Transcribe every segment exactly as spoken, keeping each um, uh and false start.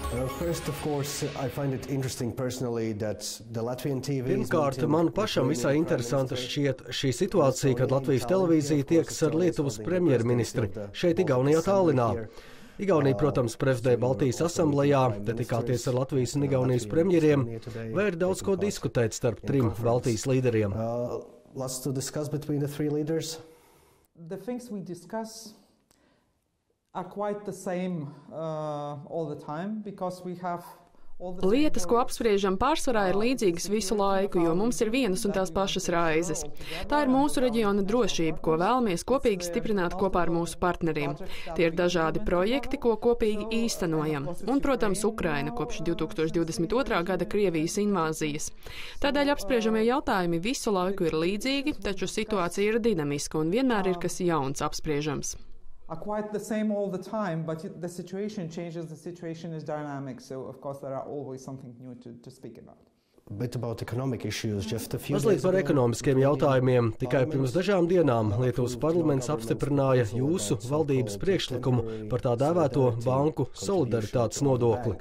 Pirmkārt, man pašam visai interesanta šķiet šī situācija, kad Latvijas televīzija tiekas ar Lietuvas premjerministri šeit Igaunijā Tallinā. Igaunija, protams, prezidēja Baltijas asamblejā, te tikāties ar Latvijas un Igaunijas premjeriem, vai ir daudz ko diskutēt starp trim Baltijas līderiem? Lietas, ko apspriežam pārsvarā, ir līdzīgas visu laiku, jo mums ir vienas un tās pašas raizes. Tā ir mūsu reģiona drošība, ko vēlamies kopīgi stiprināt kopā ar mūsu partneriem. Tie ir dažādi projekti, ko kopīgi īstenojam. Un, protams, Ukraina kopš divi tūkstoši divdesmit otrā gada Krievijas invāzijas. Tādēļ apspriežamie jautājumi visu laiku ir līdzīgi, taču situācija ir dinamiska un vienmēr ir kas jauns apspriežams. Are quite the same all the time, but the situation changes, the situation is dynamic, so of course there are always something new to, to speak about. Mazliet par ekonomiskiem jautājumiem. Tikai pirms dažām dienām Lietuvas parlaments apstiprināja jūsu valdības priekšlikumu par tā dēvēto banku solidaritātes nodokli.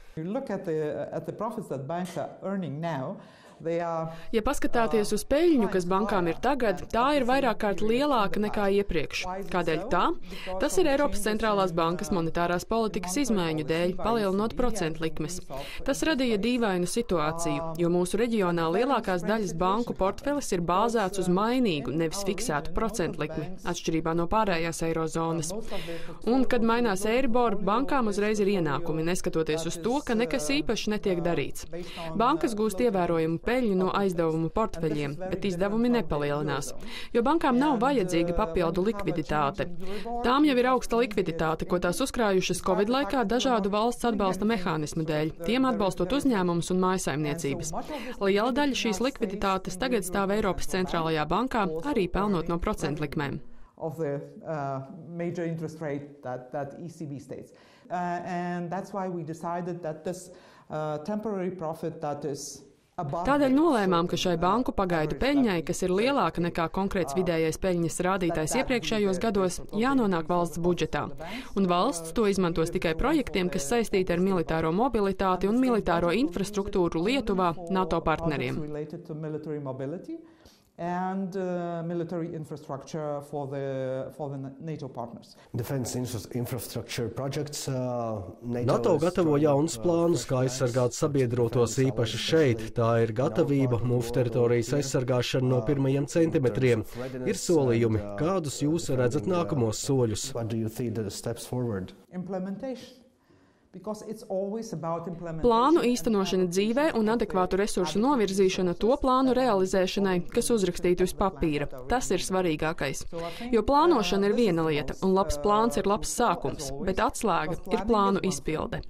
Ja paskatāties uz peļņu, kas bankām ir tagad, tā ir vairāk kārt lielāka nekā iepriekš. Kādēļ tā? Tas ir Eiropas centrālās bankas monetārās politikas izmaiņu dēļ, palielinot procentu likmes. Tas radīja dīvainu situāciju, jo mūsu reģionā lielākās daļas banku portfelis ir bāzēts uz mainīgu, nevis fiksētu procentu likmi, atšķirībā no pārējās eirozonas. Un, kad mainās Eiribor, bankām uzreiz ir ienākumi, neskatoties uz to, ka nekas īpaši netiek darīts. Bankas gūst ievērojumu peļņu no aizdevumu portfeļiem, bet izdevumi nepalielinās, jo bankām nav vajadzīga papildu likviditāte. Tām jau ir augsta likviditāte, ko tās uzkrājušas Covid laikā dažādu valsts atbalsta mehānismu dēļ, tiem atbalstot uzņēmumus un mājasaimniecības. Liela daļa šīs likviditātes tagad stāv Eiropas centrālajā bankā, arī pelnot no procentu likmēm. Of the uh, major interest rate that, that E C B states. Uh, and that's why we decided that this uh, temporary profit that is Tādēļ nolēmām, ka šai banku pagaidu peļņai, kas ir lielāka nekā konkrēts vidējais peļņas rādītājs iepriekšējos gados, jānonāk valsts budžetā. Un valsts to izmantos tikai projektiem, kas saistīti ar militāro mobilitāti un militāro infrastruktūru Lietuvā, NATO partneriem. And uh, military infrastructure for the, for the NATO partners. Defense infrastructure projects, uh, NATO, NATO gatavo jaunus plānus, kā aizsargāt sabiedrotos īpaši šeit. Tā ir gatavība mūsu teritorijas aizsargāšana no pirmajiem centimetriem. Ir solījumi, kādus jūs redzat nākamos soļus? Implementation. Plānu īstenošana dzīvē un adekvātu resursu novirzīšana to plānu realizēšanai, kas uzrakstīti uz papīra. Tas ir svarīgākais. Jo plānošana ir viena lieta, un labs plāns ir labs sākums, bet atslēga ir plānu izpilde.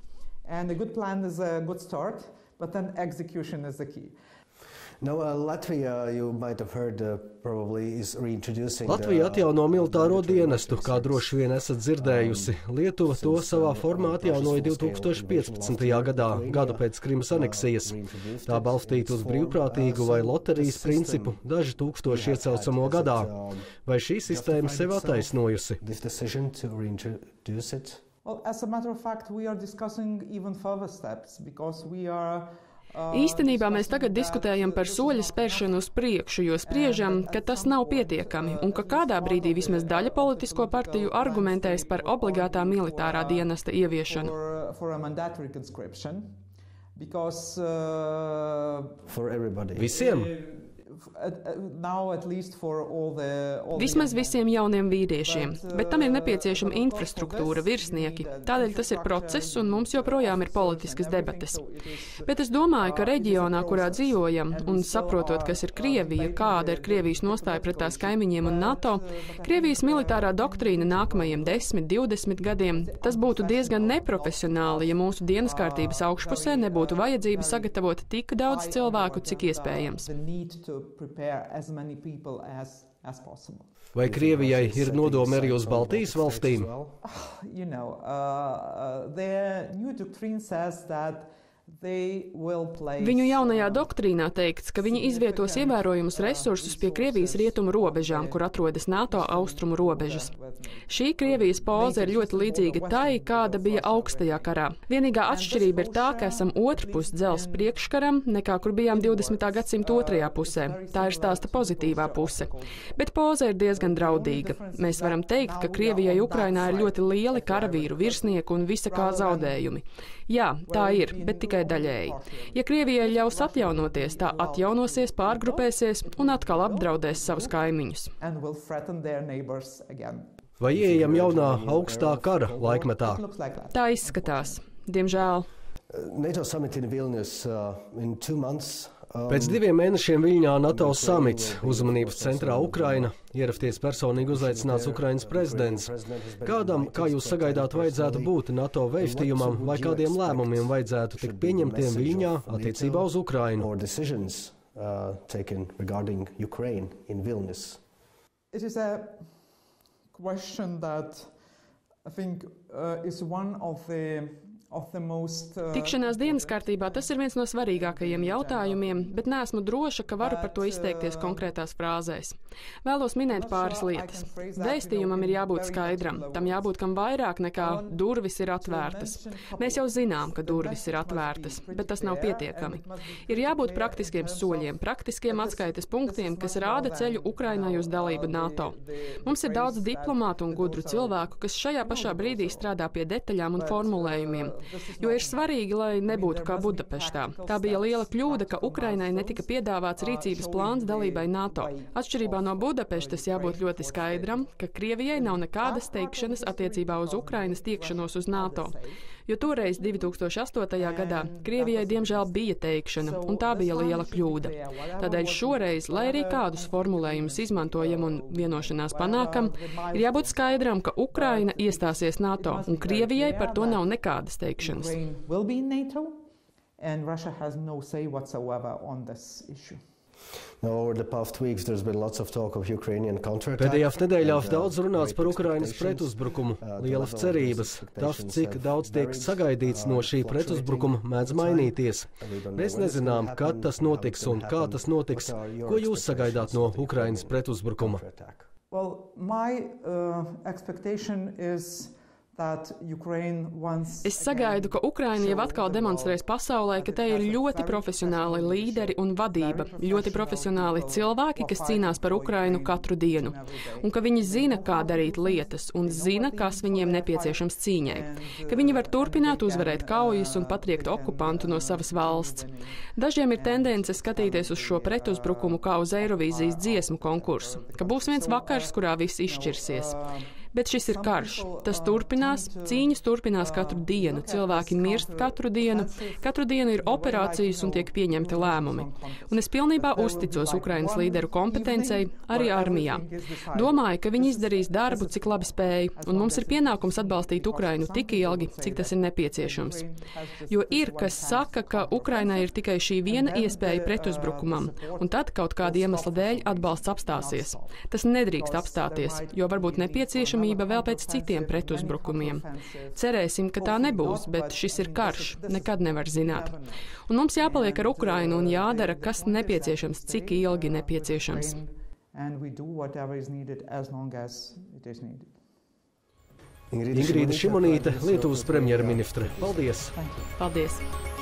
Now, uh, Latvia, you might have heard, uh, probably is reintroducing. Latvija atjauno militāro dienestu, kā droši vien esat dzirdējusi. Lietuva to savā formā atjaunoja divi tūkstoši piecpadsmitajā gadā, gadu pēc Krimas aneksijas. Tā balstīta uz brīvprātīgu vai loterijas principu daži tūkstoši iecaucamo gadā. Vai šī sistēma sev attaisnojusi? Well, as a matter of fact, we are discussing even further steps because we are Īstenībā mēs tagad diskutējam par soļa spēršanu uz priekšu, jo spriežam, ka tas nav pietiekami un ka kādā brīdī vismaz daļa politisko partiju argumentēs par obligātā militārā dienesta ieviešanu. Visiem? Vismaz visiem jauniem vīriešiem, bet tam ir nepieciešama infrastruktūra, virsnieki. Tādēļ tas ir process un mums joprojām ir politiskas debates. Bet es domāju, ka reģionā, kurā dzīvojam, un saprotot, kas ir Krievija, kāda ir Krievijas nostāja pret tās kaimiņiem un NATO, Krievijas militārā doktrīna nākamajiem desmit, divdesmit gadiem, tas būtu diezgan neprofesionāli, ja mūsu dienas kārtības augšpusē nebūtu vajadzība sagatavot tik daudz cilvēku, cik iespējams. Vai Krievijai ir nodomi arī uz Baltijas valstīm? Viņu jaunajā doktrīnā teikts, ka viņi izvietos ievērojumus resursus pie Krievijas rietumu robežām, kur atrodas NATO austrumu robežas. Šī Krievijas poze ir ļoti līdzīga tai, kāda bija augstajā karā. Vienīgā atšķirība ir tā, ka esam otrpus dzelzs priekškaram, nekā kur bijām divdesmitā gadsimta otrajā pusē. Tā ir stāsta pozitīvā puse. Bet poze ir diezgan draudīga. Mēs varam teikt, ka Krievijai Ukrainā ir ļoti lieli karavīru, virsnieku un visa kā zaudējumi. Jā, tā ir, bet tikai daļēji. Ja Krievijai ļaus atjaunoties, tā atjaunosies, pārgrupēsies un atkal apdraudēs savus kaimiņus. Vai ieejam jaunā augstā kara laikmetā? Tā izskatās. Diemžēl. NATO summit in Vilnius uh, in two months. Pēc diviem mēnešiem Viļņā NATO samits, uzmanības centrā Ukraina, ierasties personīgi uzaicināts Ukrainas prezidents. Kādam, kā jūs sagaidāt, vajadzētu būt NATO vēstījumam vai kādiem lēmumiem vajadzētu tikt pieņemtiem Viļņā attiecībā uz Ukrainu? It is a question that I think uh, is one of the Tikšanās dienas kārtībā tas ir viens no svarīgākajiem jautājumiem, bet neesmu droša, ka varu par to izteikties konkrētās frāzēs. Vēlos minēt pāris lietas. Vēstījumam ir jābūt skaidram, tam jābūt kam vairāk nekā durvis ir atvērtas. Mēs jau zinām, ka durvis ir atvērtas, bet tas nav pietiekami. Ir jābūt praktiskiem soļiem, praktiskiem atskaites punktiem, kas rāda ceļu Ukrainai uz dalību NATO. Mums ir daudz diplomātu un gudru cilvēku, kas šajā pašā brīdī strādā pie detaļām un formulējumiem. Jo ir svarīgi, lai nebūtu kā Budapeštā. Tā bija liela kļūda, ka Ukrainai netika piedāvāts rīcības plāns dalībai NATO. Atšķirībā no Budapeštas jābūt ļoti skaidram, ka Krievijai nav nekādas teikšanas attiecībā uz Ukrainas tiekšanos uz NATO. Jo toreiz, divi tūkstoši astotajā gadā, Krievijai diemžēl bija teikšana, un tā bija liela kļūda. Tādēļ šoreiz, lai arī kādus formulējumus izmantojam un vienošanās panākam, ir jābūt skaidram, ka Ukraina iestāsies NATO, un Krievijai par to nav nekādas teikšanas. Pēdējās nedēļās daudz runāts par Ukrainas pretuzbrukumu, lielas cerības. Tas, cik daudz tiek sagaidīts no šī pretuzbrukuma, mēdz mainīties. Mēs nezinām, kad tas notiks un kā tas notiks. Ko jūs sagaidāt no Ukrainas pretuzbrukuma? Well, my, uh, expectation is Es sagaidu, ka Ukraina jau atkal demonstrēs pasaulē, ka te ir ļoti profesionāli līderi un vadība, ļoti profesionāli cilvēki, kas cīnās par Ukrainu katru dienu, un ka viņi zina, kā darīt lietas, un zina, kas viņiem nepieciešams cīņai, ka viņi var turpināt uzvarēt kaujas un patriekt okupantu no savas valsts. Dažiem ir tendence skatīties uz šo pretuzbrukumu kā uz Eirovīzijas dziesmu konkursu, ka būs viens vakars, kurā viss izšķirsies. Bet šis ir karš. Tas turpinās, cīņas turpinās katru dienu, cilvēki mirst katru dienu, katru dienu ir operācijas un tiek pieņemti lēmumi. Un es pilnībā uzticos Ukrainas līderu kompetencei, arī armijā. Domāju, ka viņi izdarīs darbu, cik labi spēj, un mums ir pienākums atbalstīt Ukrainu tik ilgi, cik tas ir nepieciešams. Jo ir, kas saka, ka Ukrainai ir tikai šī viena iespēja pretuzbrukumam, un tad kaut kāda iemesla dēļ atbalsts apstāsies. Tas nedrīkst apstāties, jo varbūt nepieciešams vēl pēc citiem pretuzbrukumiem. Cerēsim, ka tā nebūs, bet šis ir karš, nekad nevar zināt. Un mums jāpaliek ar Ukrainu un jādara, kas nepieciešams, cik ilgi nepieciešams. Ingrīda Šimonīte, Lietuvas premjerministre. Paldies! Paldies!